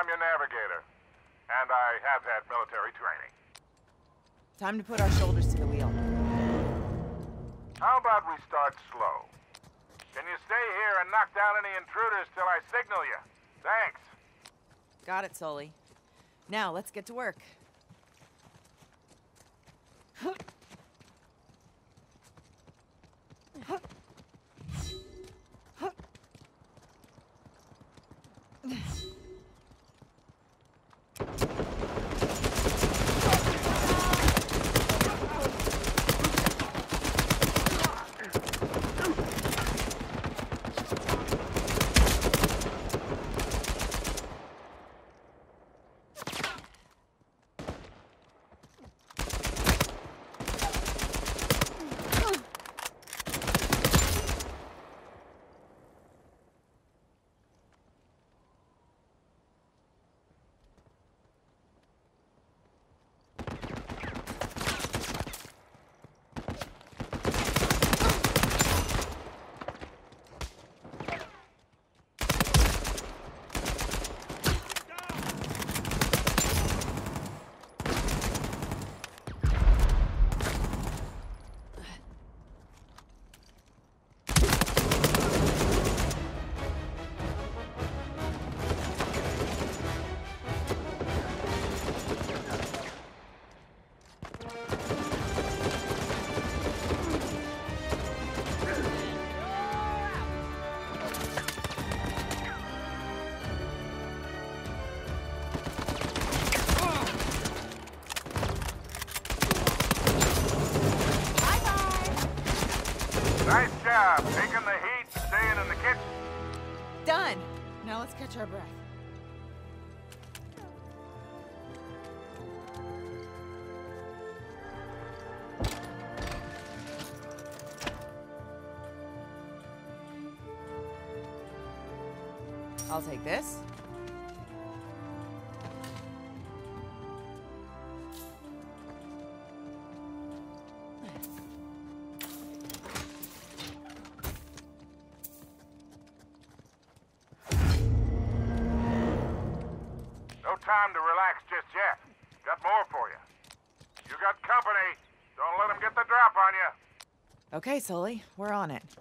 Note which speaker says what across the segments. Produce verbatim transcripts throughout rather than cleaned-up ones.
Speaker 1: your navigator. And I have had military training.
Speaker 2: Time to put our shoulders to the wheel.
Speaker 1: How about we start slow? Can you stay here and knock down any intruders till I signal you? Thanks.
Speaker 2: Got it, Sully. Now, let's get to work.
Speaker 1: Nice job, taking the heat, staying in the kitchen.
Speaker 2: Done! Now let's catch our breath. I'll take this.
Speaker 1: No time to relax just yet. Got more for you. You got company. Don't let them get the drop on you.
Speaker 2: Okay, Sully, we're on it.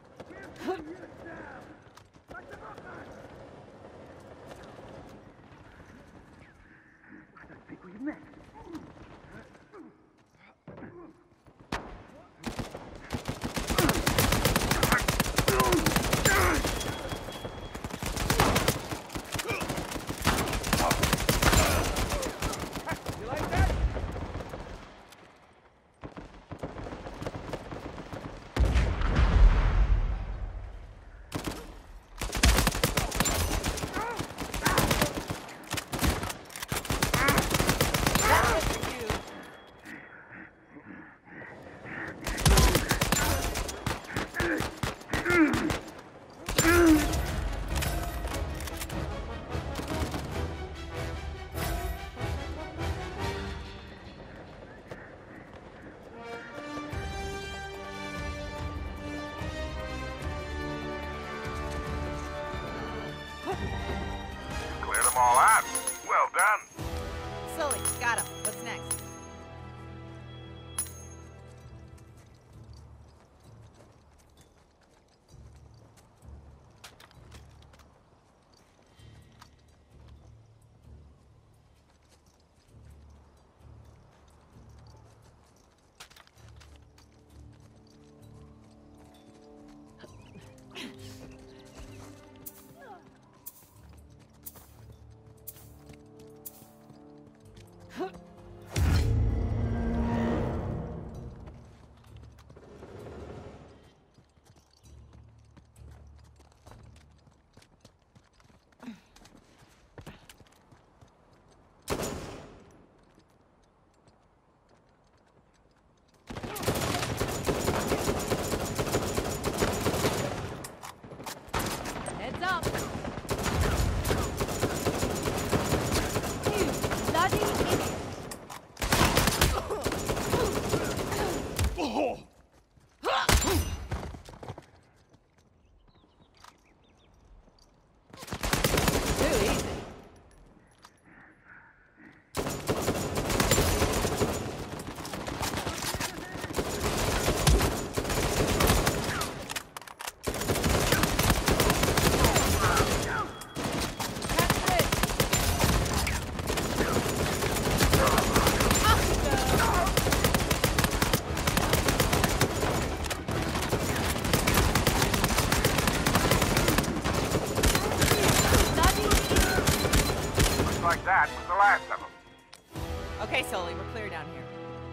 Speaker 1: That was the last of them.
Speaker 2: Okay, Sully, we're clear down here.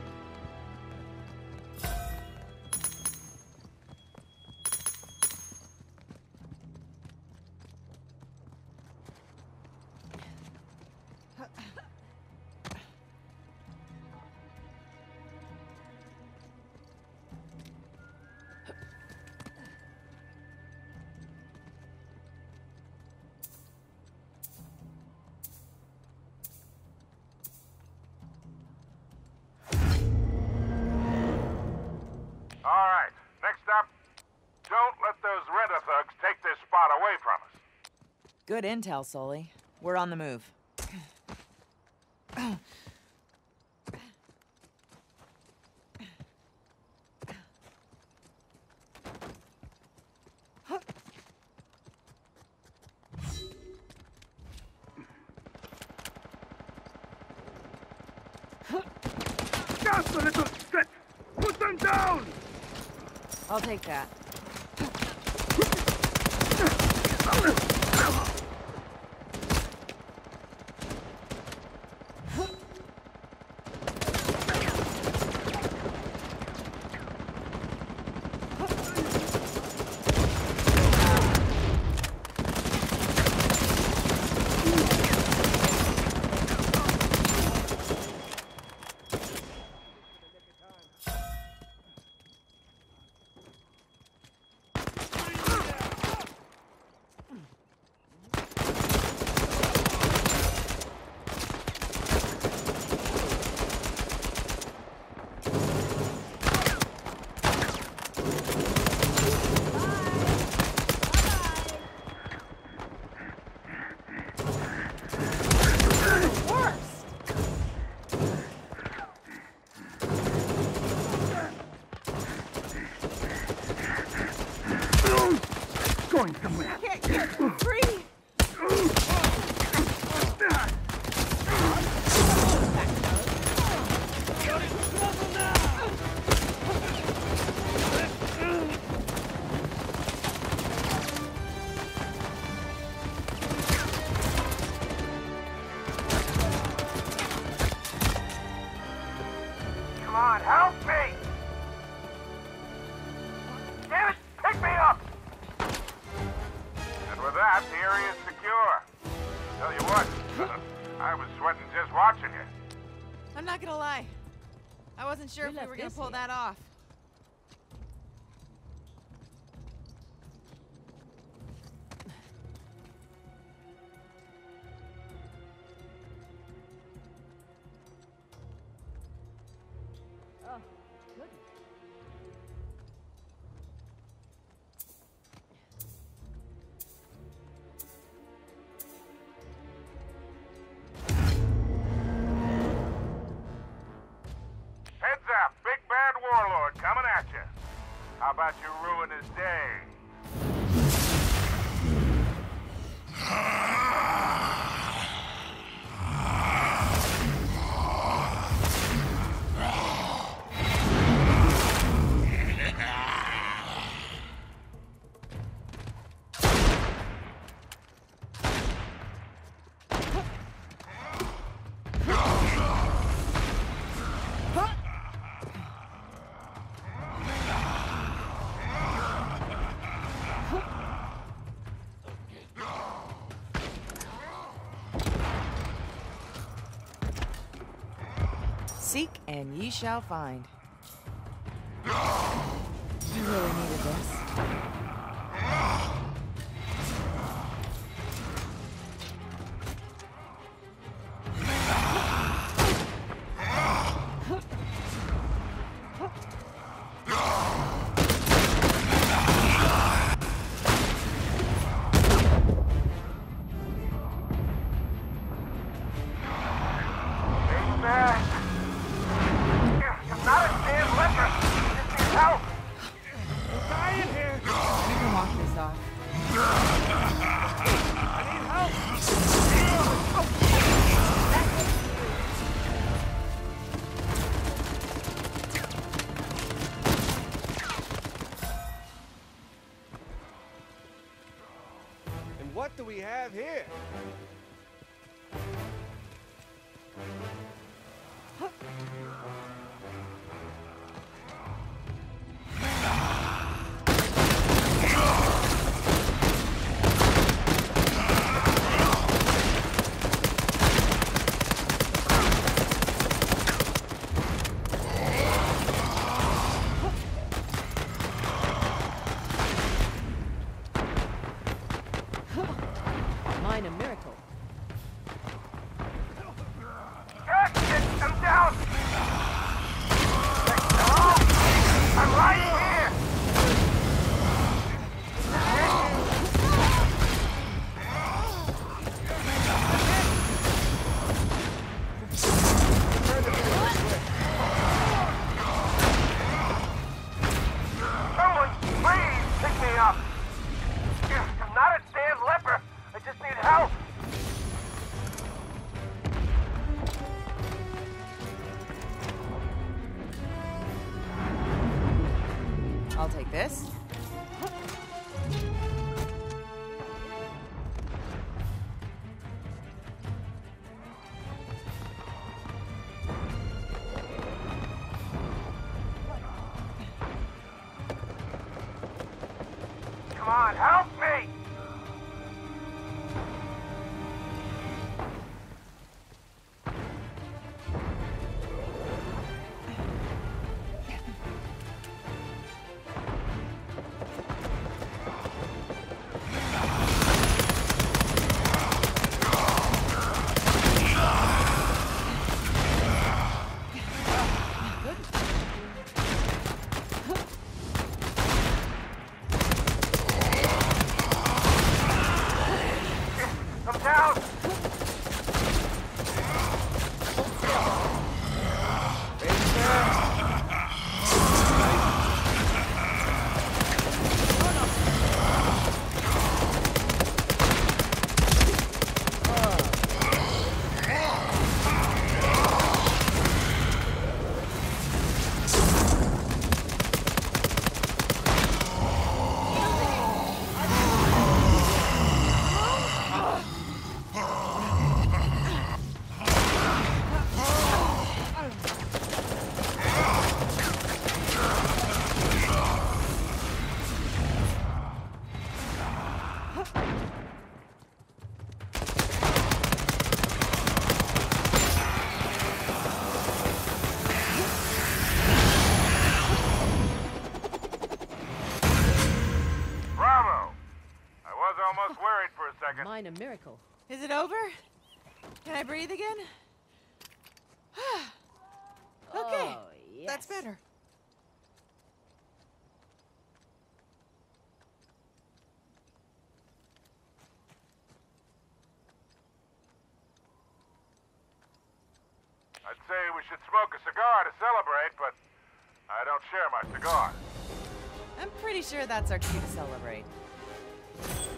Speaker 1: All right, next up, don't let those rent-a-thugs take this spot away from us.
Speaker 2: Good intel, Sully. We're on the move.
Speaker 3: Just a little stretch! Put them down!
Speaker 2: I'll take that.
Speaker 3: Going somewhere.
Speaker 2: I can't get free!
Speaker 1: Come on, help me! Damn it, pick me up! And with that, the area's secure. Tell you what, I was sweating just watching you.
Speaker 2: I'm not gonna lie. I wasn't sure
Speaker 4: You
Speaker 2: if we
Speaker 4: left
Speaker 2: were gonna
Speaker 4: this
Speaker 2: pull
Speaker 4: here.
Speaker 2: that off.
Speaker 4: Oh, good.
Speaker 1: Heads up, big bad warlord coming at you. How about you ruin his day?
Speaker 2: Seek and ye shall find. You really needed this.
Speaker 1: Big bad. You're not a damn leper. Just need help.
Speaker 3: Dying here!
Speaker 2: You can walk this off.
Speaker 3: I need help! And what do we have here?
Speaker 4: Minor miracle.
Speaker 3: Gasket, I'm down! Hello? I'm right here! Someone, please pick me up! I'm not a damn leper! I just need help!
Speaker 2: I'll take this.
Speaker 3: Come on, help me! I'm down! Bravo! I was almost worried for a second.
Speaker 4: Minor miracle.
Speaker 2: Is it over? Can I breathe again? Okay,
Speaker 4: Oh, yes.
Speaker 2: that's better.
Speaker 1: I'd say we should smoke a cigar to celebrate, but I don't share my cigar.
Speaker 2: I'm pretty sure that's our cue to celebrate.